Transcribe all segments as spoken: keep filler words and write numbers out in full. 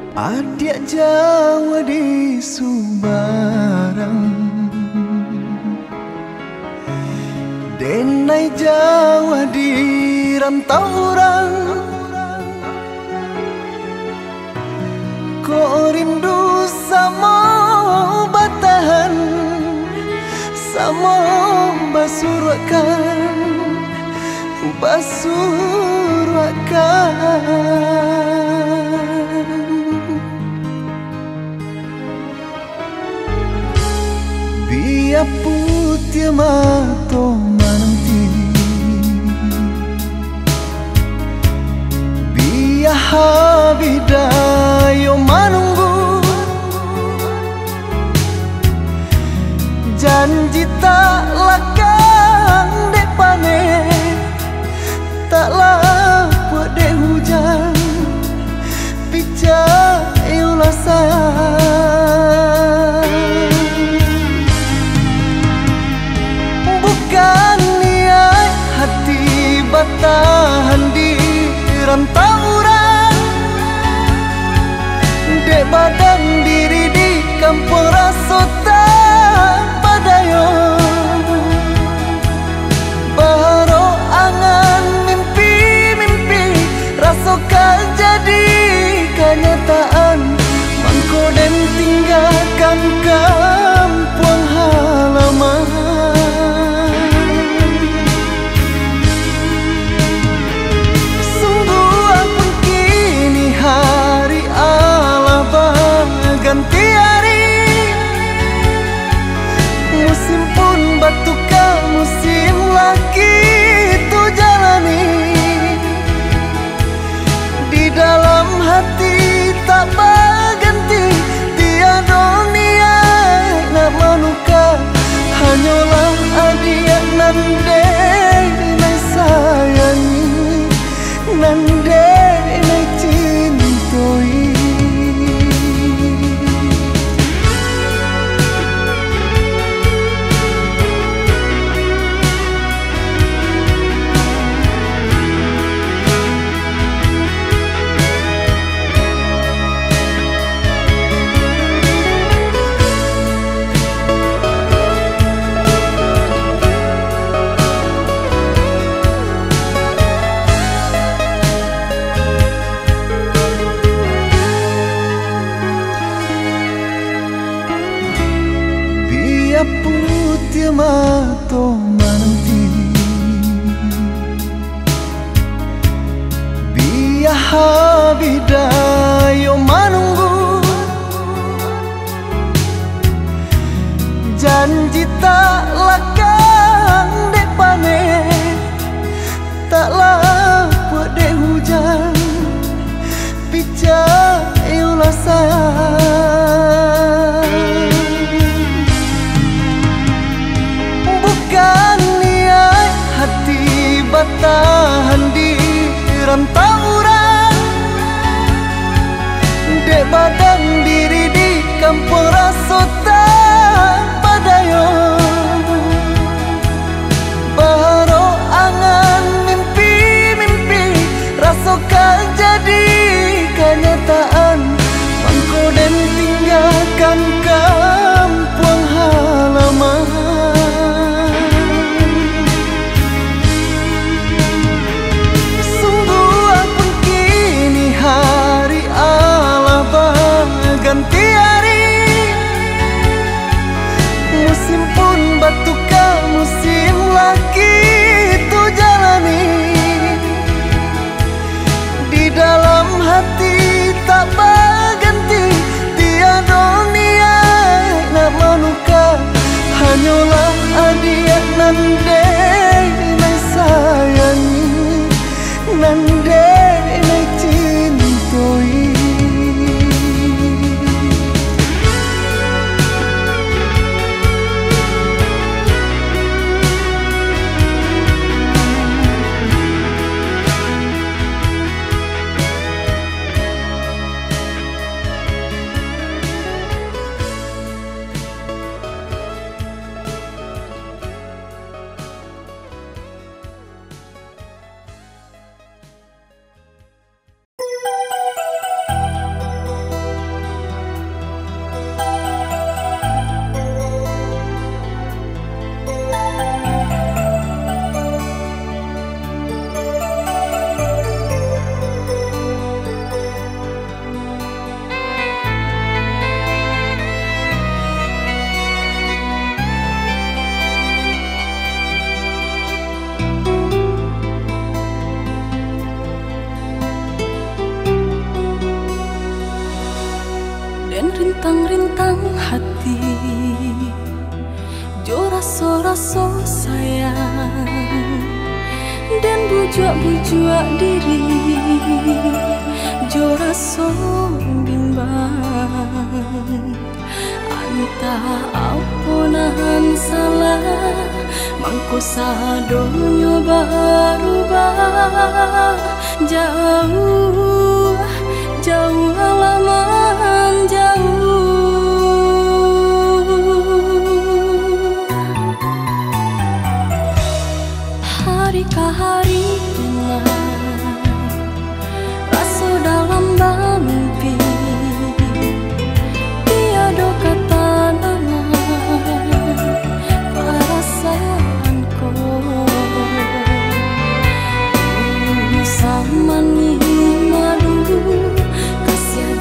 Adik Jawa di Subarang, Denai Jawa di rantau orang. Kok rindu sama batahan, sama basurwakan, basurwakan. Biar putih mato mananti, biar habidayo menunggu, janji tak lakang dek panen, tak lapuk dek hujan, picayo sayang. Bukan niat hati batahan di rantau orang, dek badan diri di kampung rasota padayo. Baharo angan mimpi-mimpi rasokan jadi kenyataan, mangko dem tinggalkan kampung halaman. Ganti hari, musim pun bertukar, musim lagi itu jalani. Di dalam hati tak berganti, tiada niat nak menukar, hanyalah adik nande nai sayangi, nande nai cintoi. Putih mato mananti, biar habidayo menunggu, janji tak lakang dek panen, tak lapuk dek hujan, picayo sayang. Bukan niat hati batahan di rantau orang, dek badan diri di kampung rasota padayo. Baharo angan mimpi-mimpi rasokan jadi kenyataan, mangko dem tinggalkan kampung halaman. Ganti hari, musim pun bertukar, musim lagi itu jalani. Di dalam hati tak berganti, tiada niat dan rintang-rintang hati, jo raso-raso sayang, dan bujuak-bujuak diri, jo raso bimbang. Antah apunan salah, mangko sadonyo berubah. Jauh, jauh halaman jauh. Hari ke hari dengan rasa dalam mimpi, tiada kata nama perasaanku. Sama ni madu kasih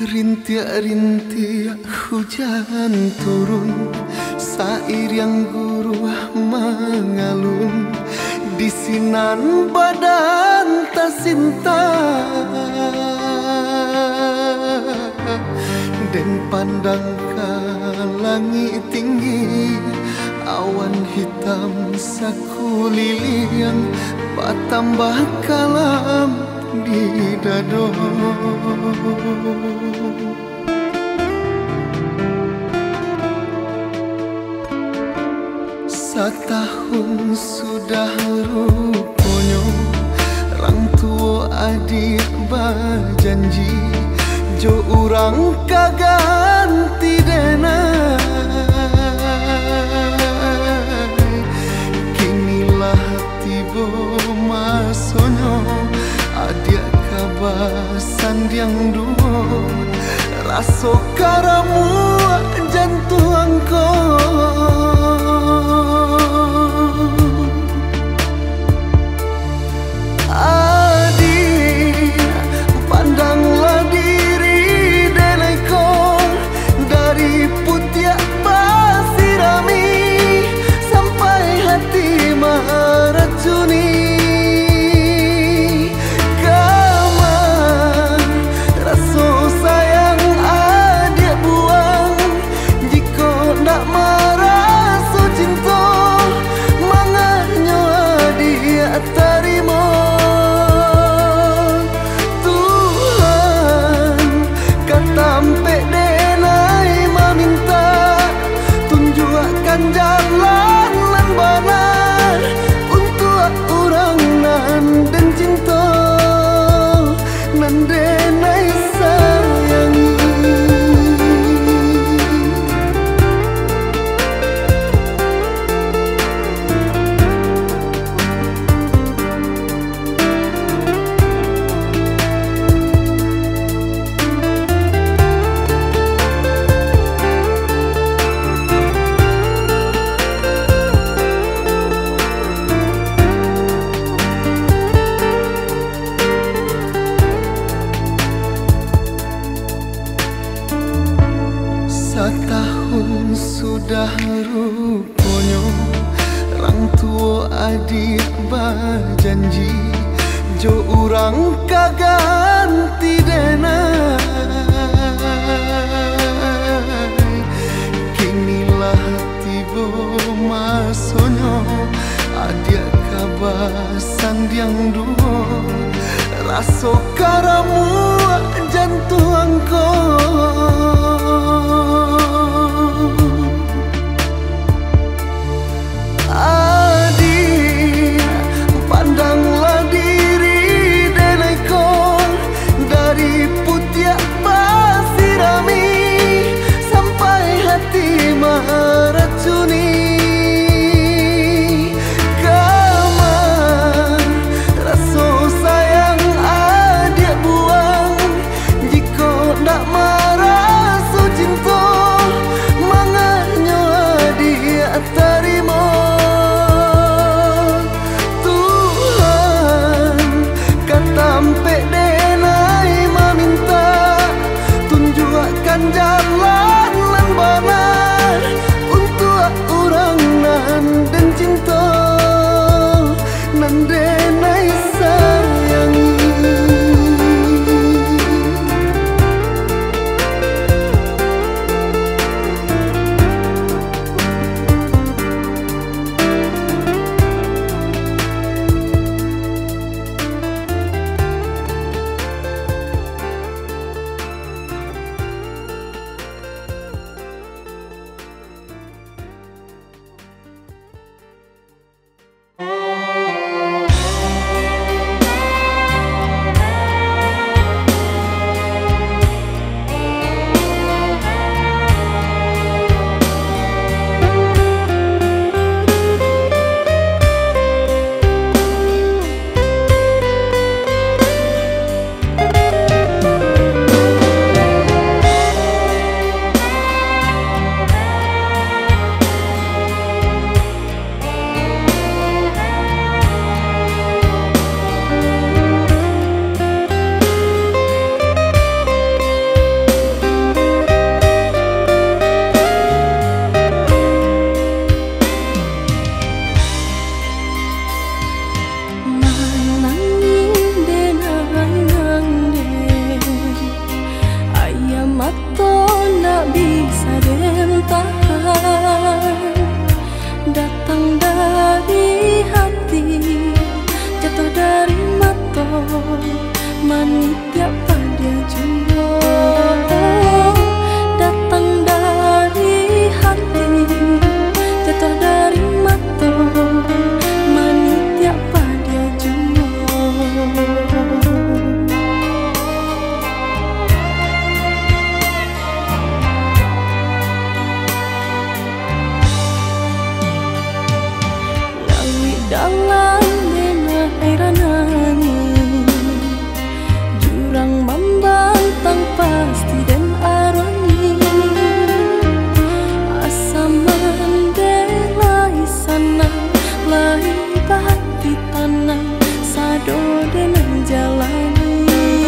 Rintik-rintik hujan turun, sair yang guru mengalun di sinan badan tasinta. Dan pandang ke langit tinggi, awan hitam saku liliang batambah kalam di dado. Setahun sudah rupanya orang tua adik berjanji, jo orang kaganti denai. Kinilah tiba masanya adik kabasan yang dua, rasa karamu jantung kau. Adik, pandanglah diri denai kau, dari putiak pasirami sampai hati meracuni. Setahun sudah rupanya orang tua adik berjanji, jo orang kaganti denai. Kinilah tiba masanya adik kabasan yang dua, rasa karamu jantung kau. Adik, pandanglah diri denai kau, dari putiak pasirami sampai hati meracuni. Kamar rasa sayang adik buang, jika nak merasa cinta manitia pada jumbo datang dari hati, jatuh dari mata, manitia pada jumbo. Lawi dalam dena airan angin, jurang membantang pasti dan aroni, asa mendelai sana lai bahati tanah sado dengan jalani,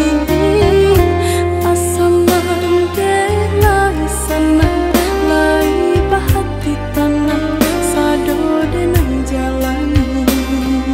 asa mendelai sana lai bahati tanah sado dengan jalani.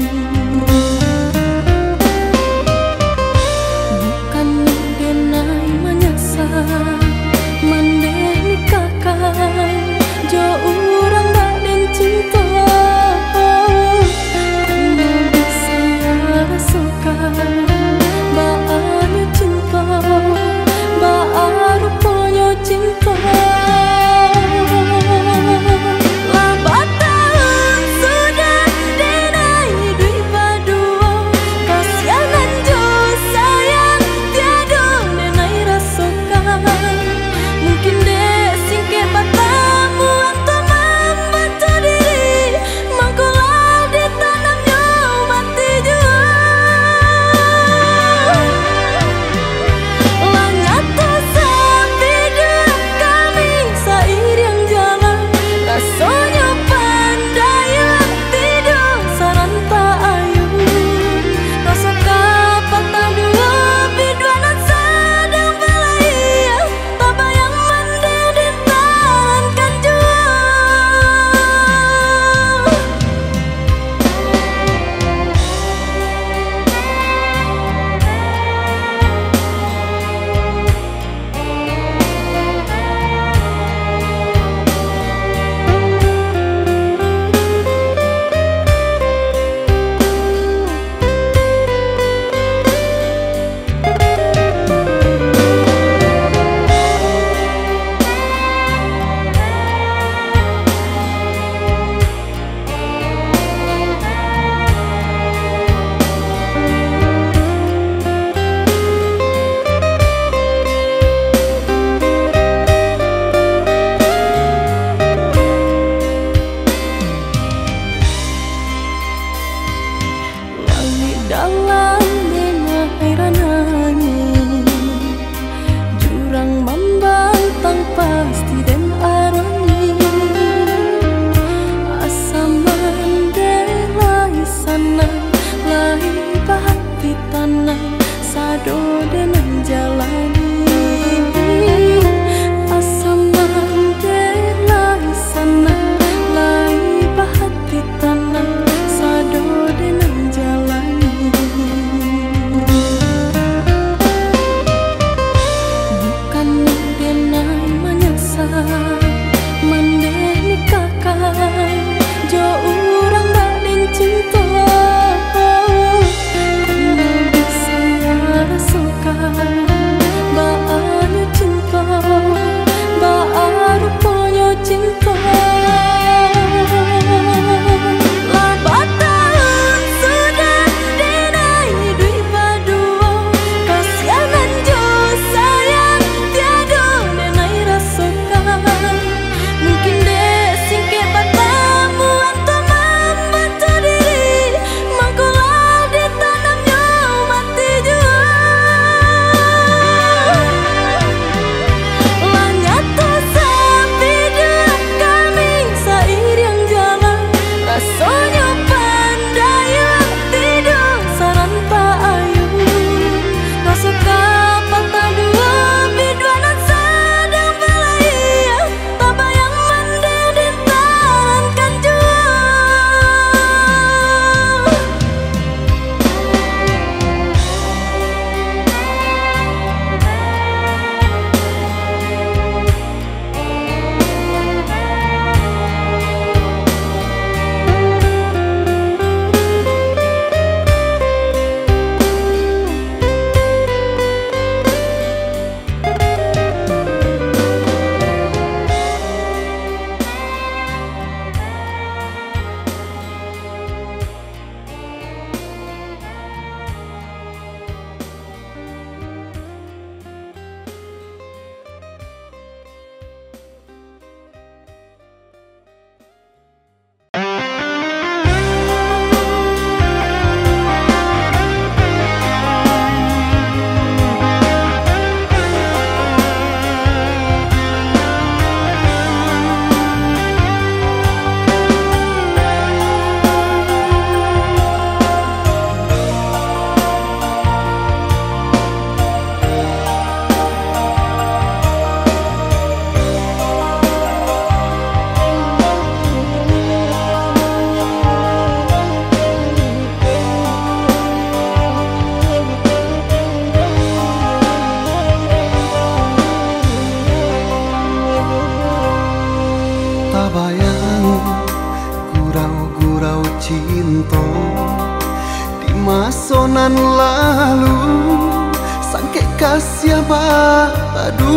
nan lalu sangke kasih badu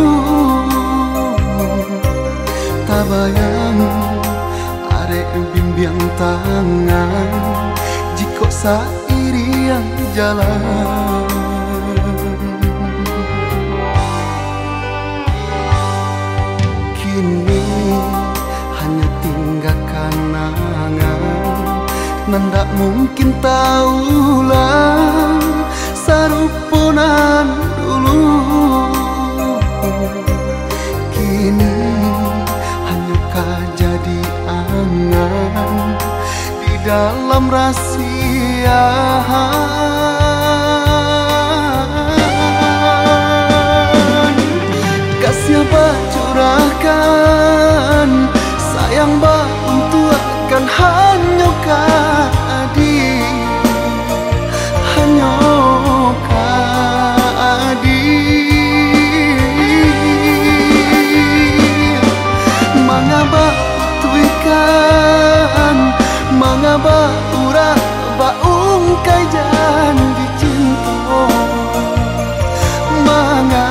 tabayang arek bimbing tangan jiko sairiang jalan kini hanya tinggal kenangan nandak mungkin taulah sarupunan dulu kini hanya kah jadi angan di dalam rahasia kasih bah curahkan sayang bah untuk akan hanya kadi hanya kadi mangaba tuikan mangaba ura baung kai janji cinta manga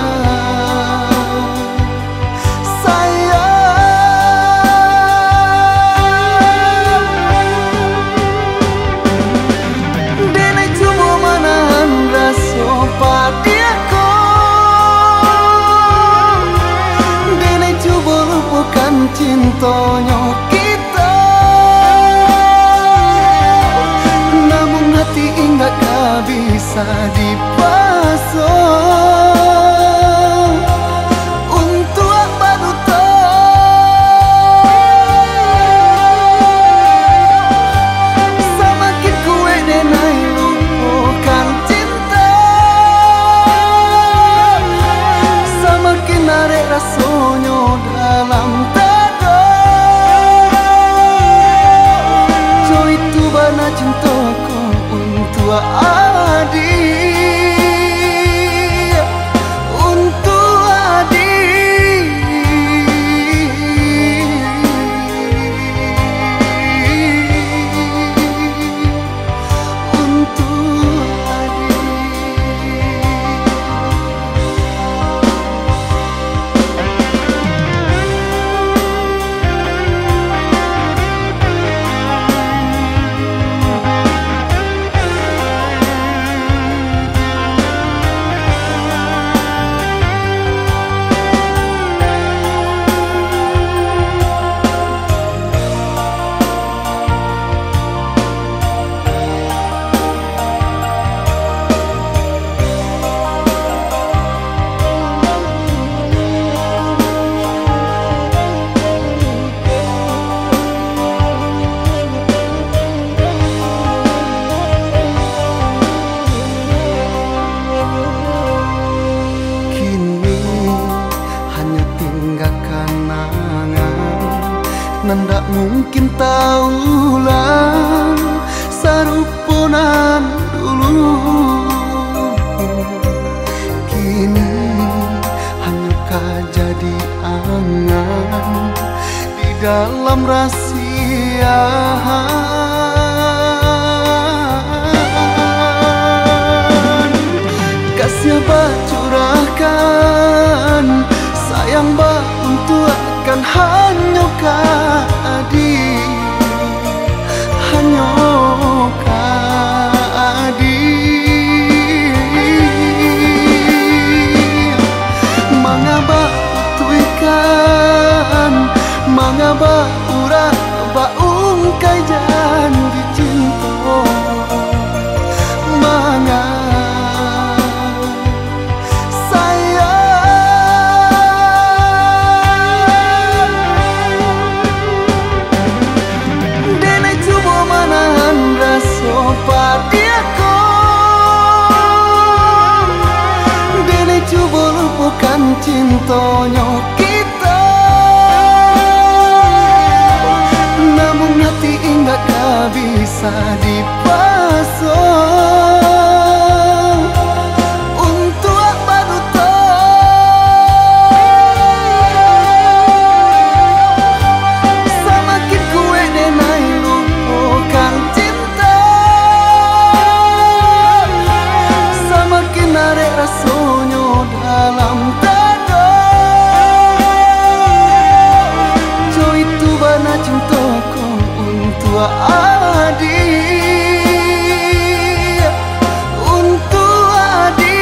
cintonya kita namun hati enggak bisa dipasang untuk apa duta semakin kue denai lupakan cinta semakin arek rasanya dalam cintaku untuk Adi untuk Adi untuk Adi nandak mungkin taulah sarupunan dulu kini hanya kah jadi angan di dalam rahasia kasih bah curahkan sayang bah untuk akan hanya kadi hanya kadi mangaba tuikan mangaba ura baung kai janji cinta manga bukan cintonya kita namun hati enggak bisa dipasang untuk apa duta semakin kue denai lupakan cinta Untuk Adi, untuk Adi,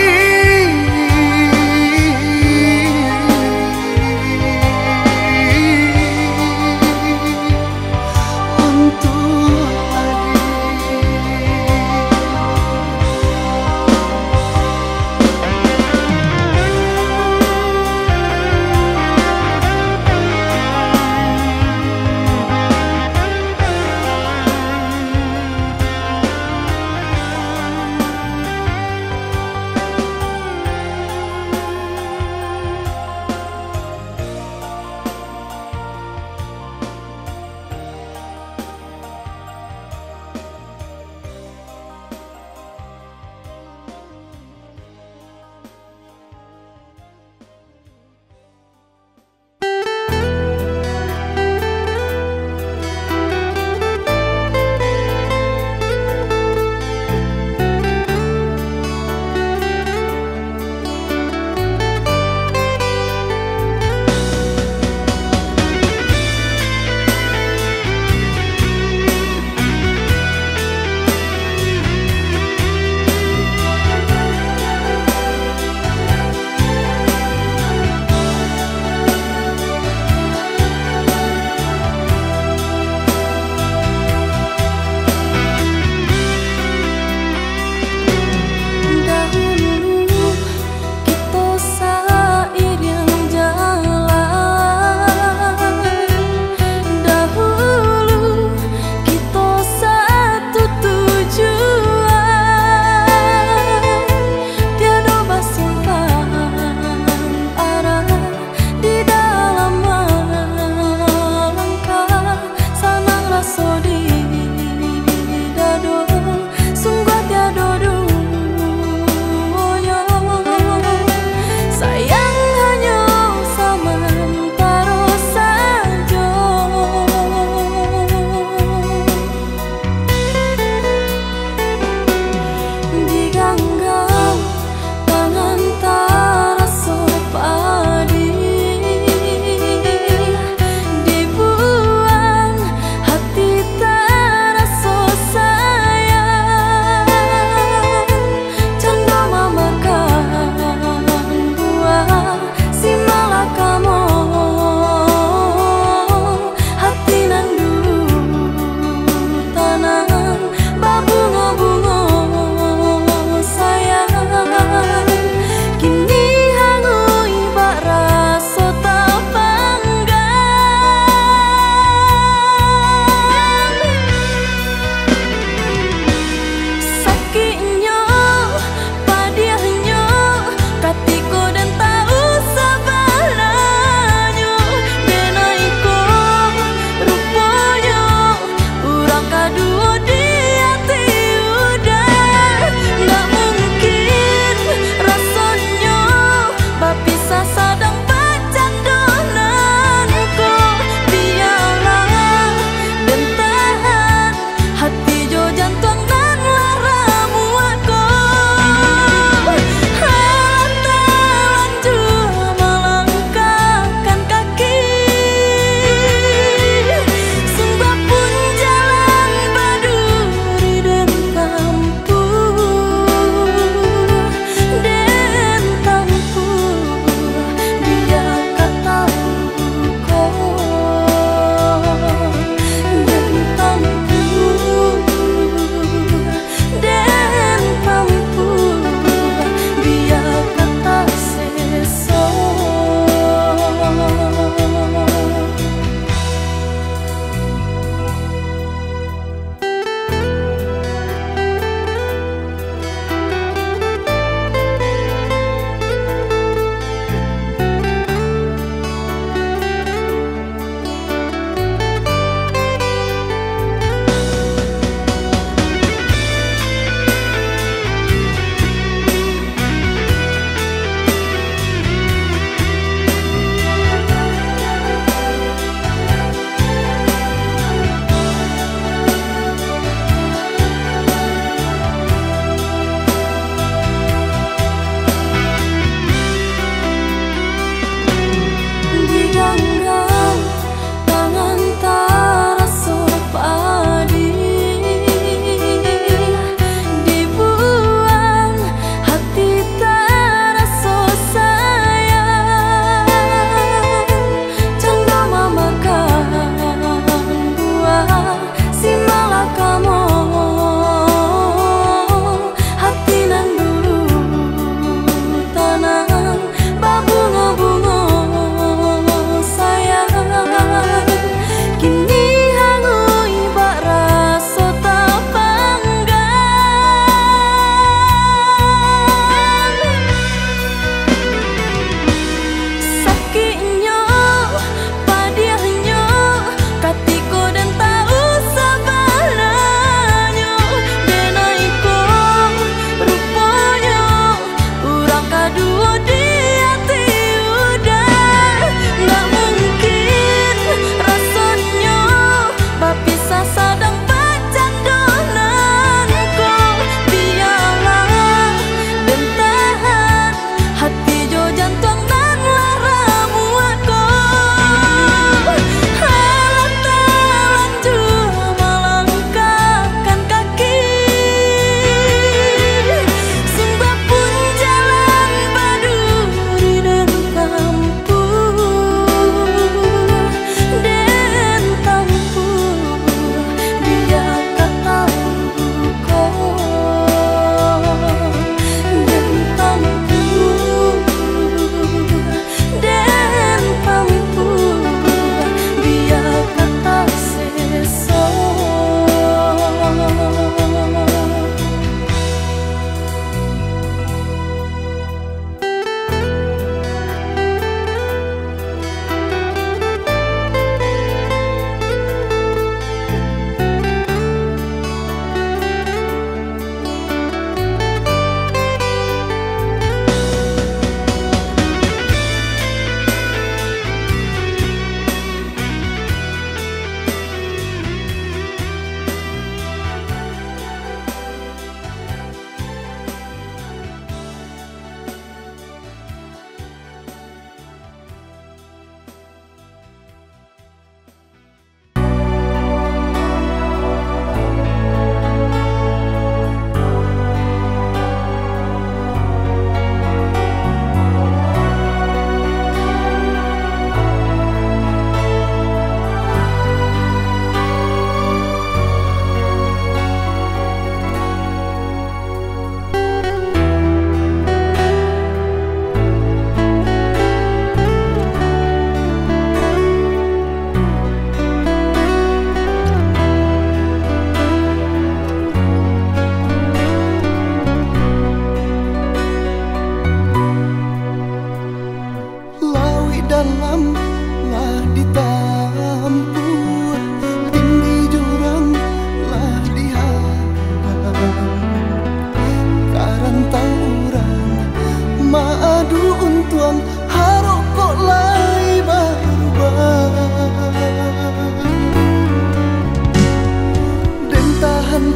untuk Adi.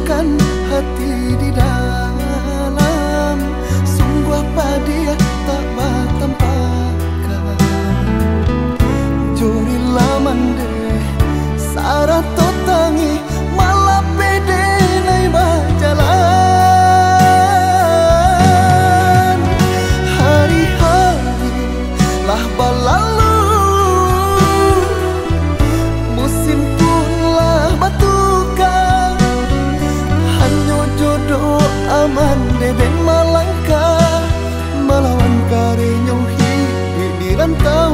tahankan hati di dalam, sungguh apa dia tak bertampakan. Jurilah mande syarat totangi malah pede nai berjalan. Hari-hari lah berlalu, musim pun lah bertukar, hanya jodoh aman deden malangkah, melawan karenyo hidup di rantau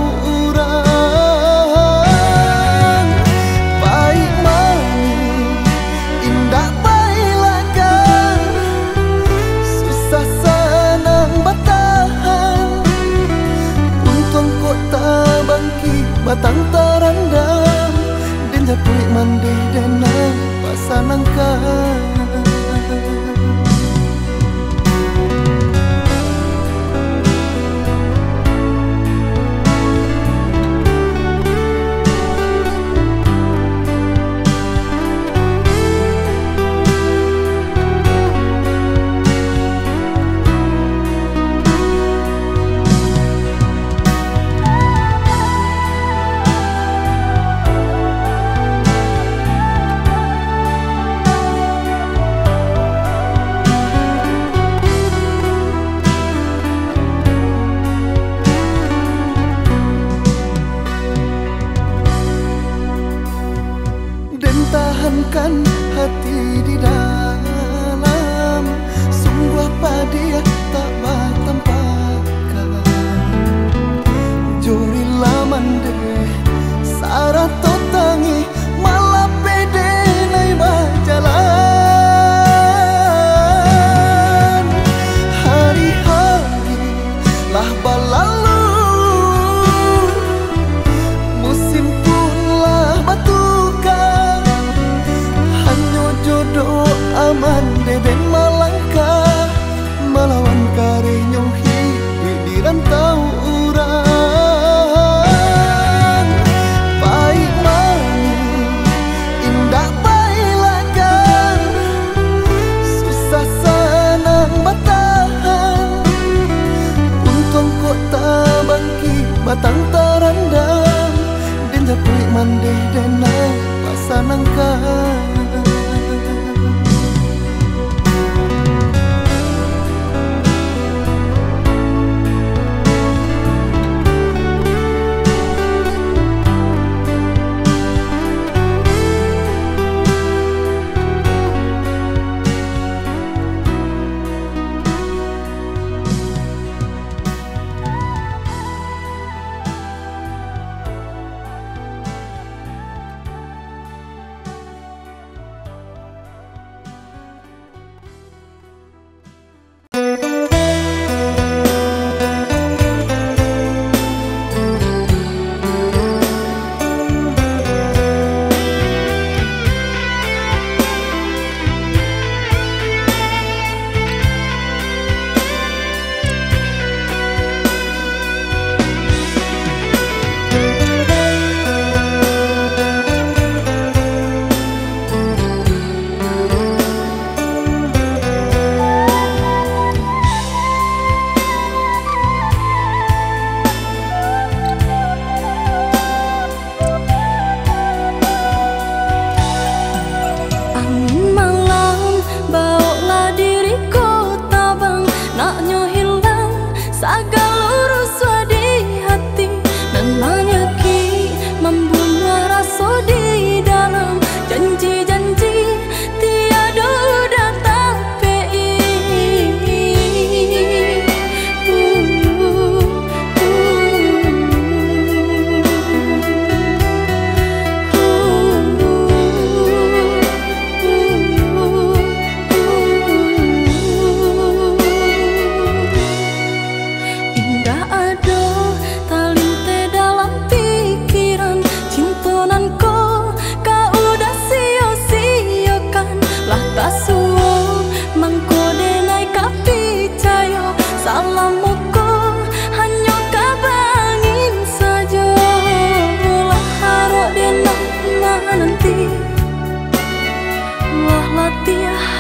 urang. Baik manis indah bailakan, susah senang bertahan, untung kota bangki batang terendam, dan japuik mandi denang pasanangkan. Tahankan hati di dalam, sungguh apa dia tak bertampakan. Jurilah mande syarat totangi malah pede nai berjalan. Hari-hari lah berlalu, musim pun lah bertukar, jodoh aman deden malangkah, melawan karenyo hidup di rantau urang. Baik manis indah bailakan, susah senang bertahan, untung kota bangki batang terendam, dan japuik mandi denang pasanangkan. Lah latih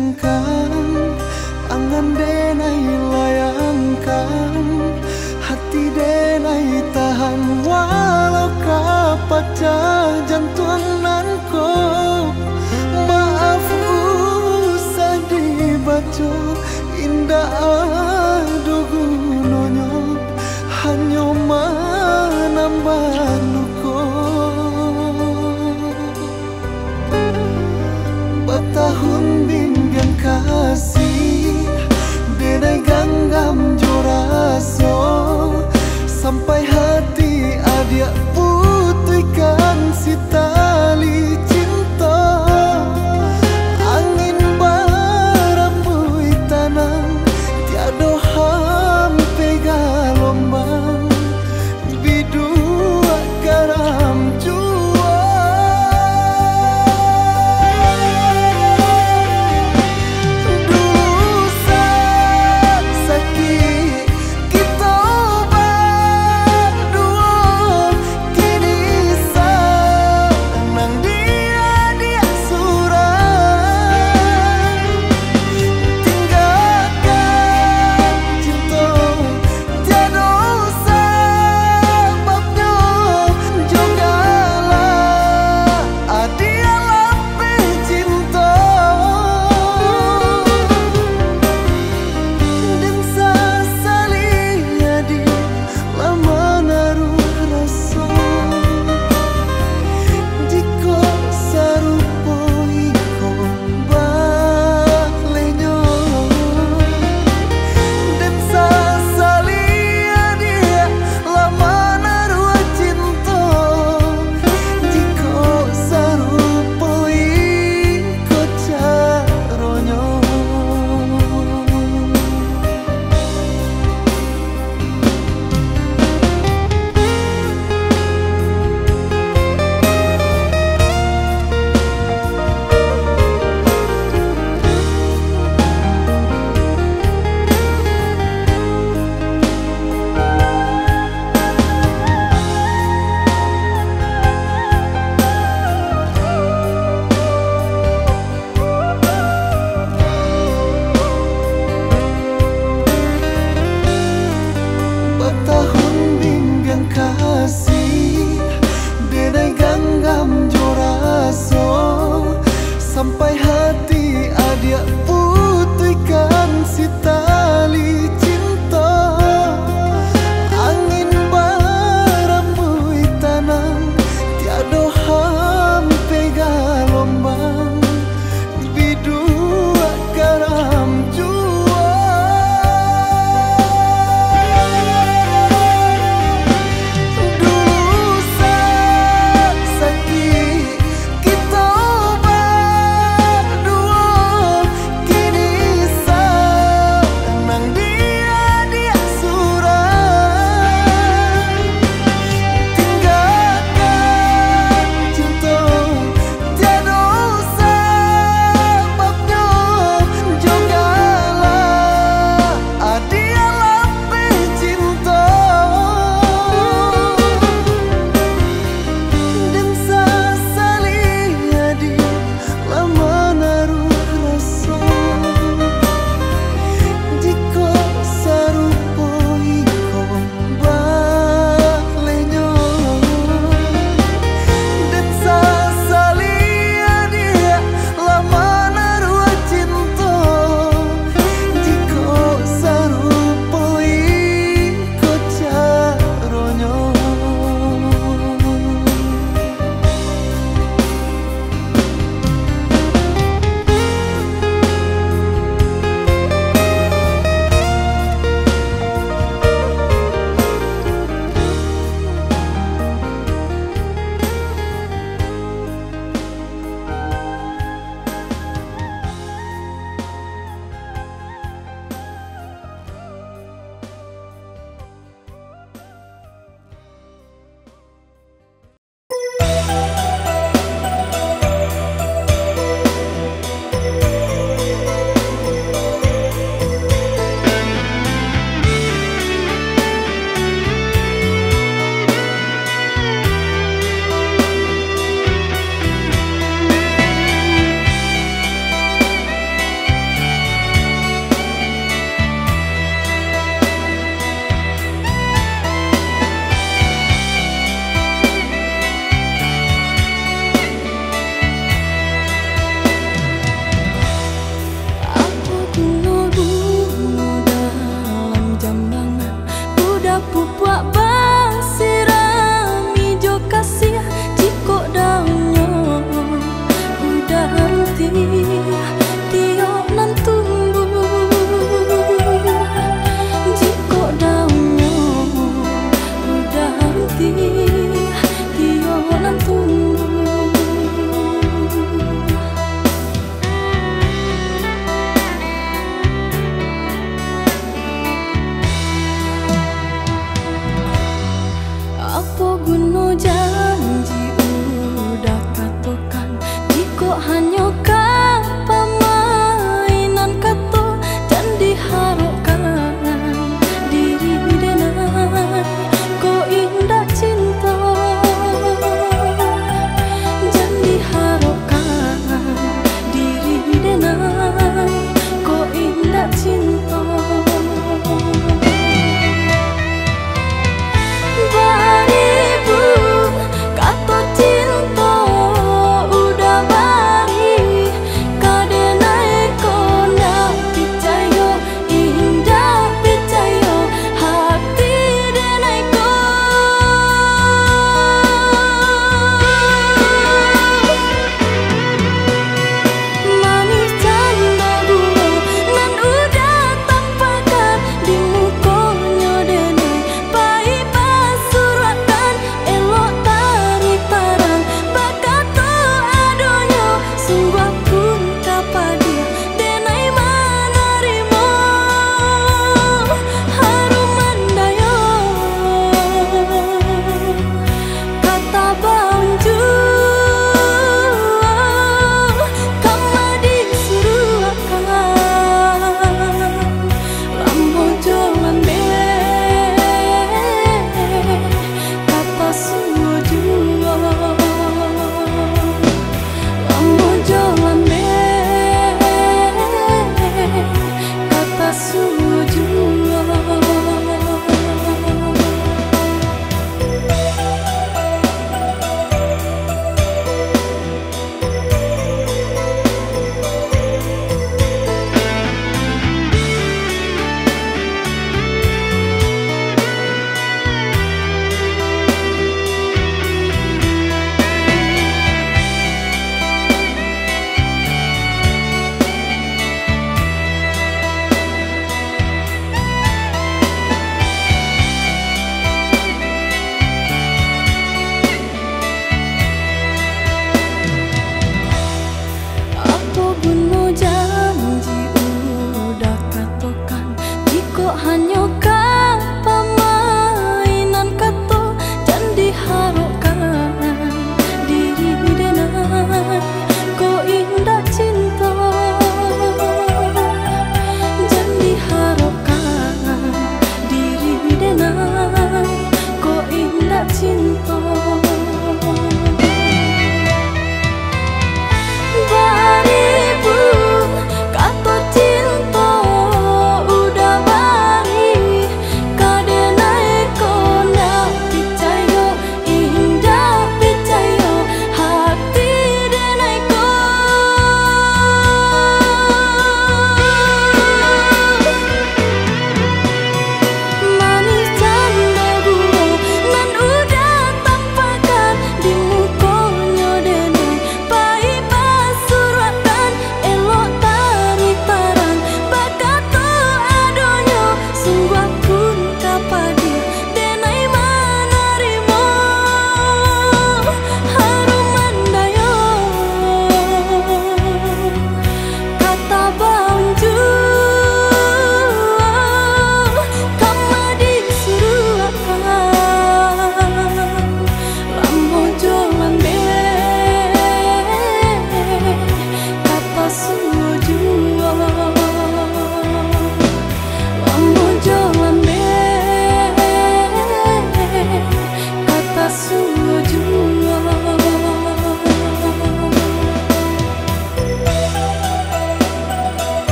singkan angan denai layangkan hati denai tahan walau kapacah jantung nanko maaf usah dibaca indah aduh nonyo hanya menambah luka bertahun binggang kasih denai ganggam juraso sampai hati adia putihkan si tali cinta angin barambui tanah tiada hampe galombang bidua garam jua dosa sakit kita berdua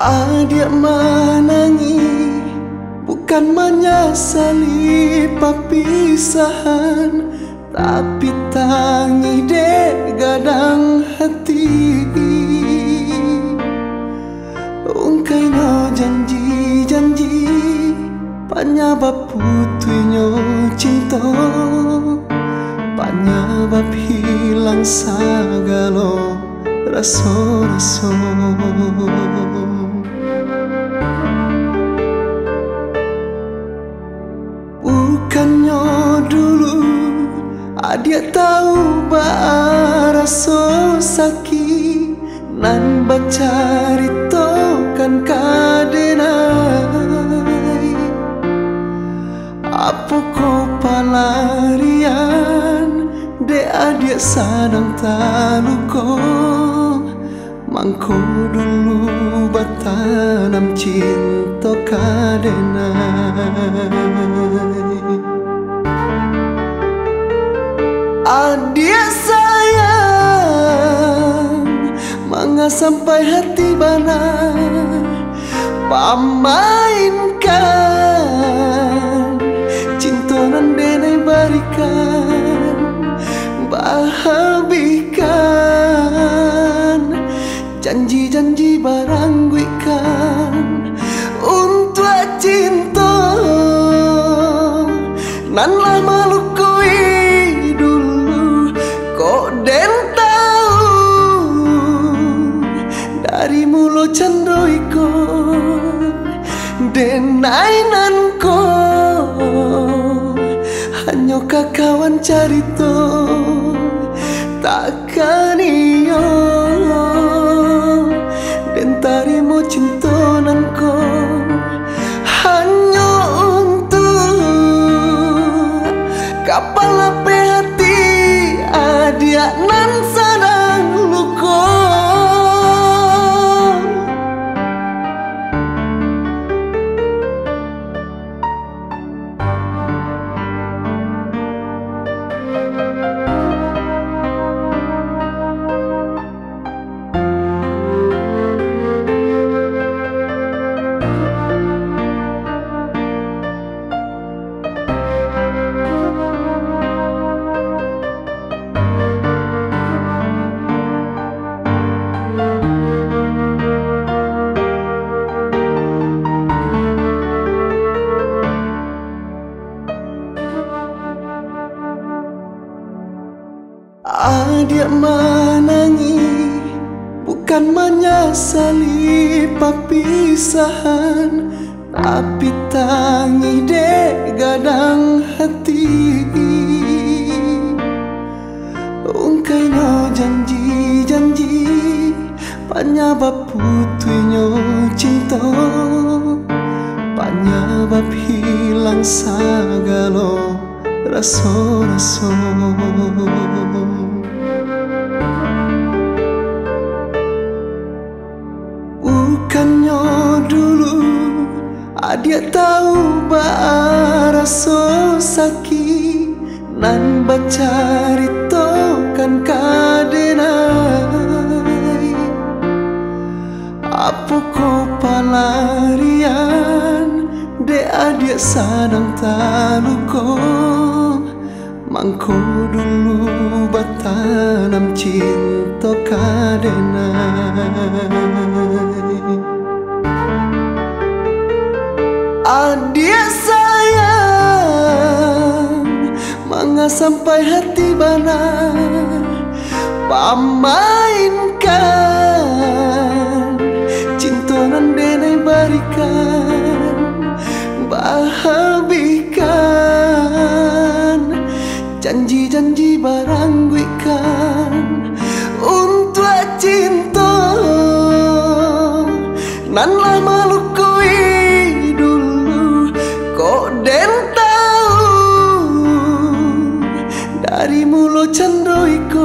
Adik menangi bukan menyesali perpisahan, tapi tangi dek gadang hati. Ungkai no janji-janji penyebab putuinyo cinta, penyebab hilang segala rasa-rasa. Bukannya dulu adik tahu bah rasa sakit, nan bacaritokan kadenai. Apa kau pelarian de adik sadang taluko, mangko dulu batanam cinta kadenai. Adik sayang, mangga sampai hati bana pamainkan cinta nan denai barikan, bahabikan janji-janji barangguikan untuk cinta nan lah malukui dulu. Kok den tahu dari mulut candoiko denai nan ko hanya kawan carito takkan iyo den tarimo cinta nan ko hanya untuk kapal ape hati adik nan sadang luko. Adik menangi bukan menyesali perpisahan, tapi tangi dek gadang hati. Ungkai no janji-janji penyebab putuinyo cinta, penyebab hilang segala rasa-rasa. Bukannya dulu adik tahu bah rasa sakit, nan bacaritokan kadenai. Apa kau pelarian de adik sadang taluko, mangko dulu batanam cinta kadenai. Adik sayang, mangga sampai hati bana pamainkan cinta nan denai barikan, bahabikan janji-janji barangguikan untuk cinta nan lah malukui dulu. Kok den tahu dari mulut candoiko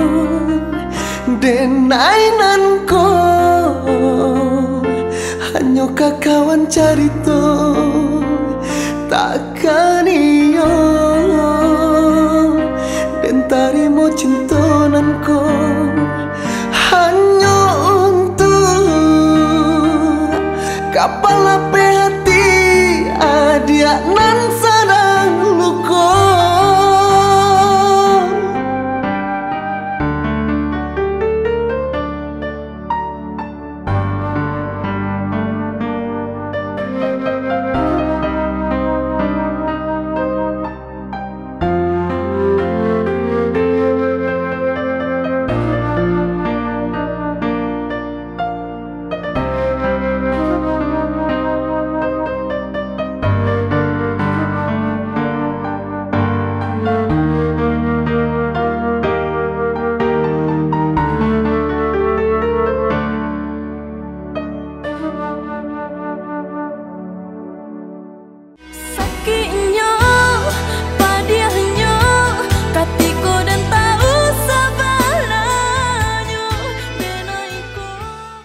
denai nan ko hanya kawan carito takkan iyo